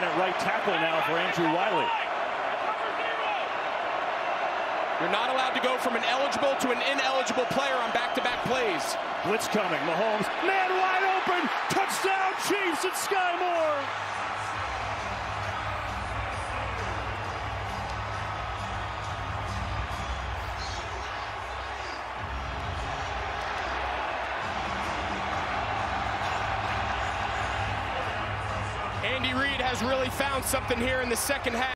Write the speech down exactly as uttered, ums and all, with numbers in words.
in at right tackle now for Andrew Wiley. You're not allowed to go from an eligible to an ineligible player on back-to-back plays. Blitz coming, Mahomes, man wide open, touchdown Chiefs and Skyy Moore. Andy Reid has really found something here in the second half.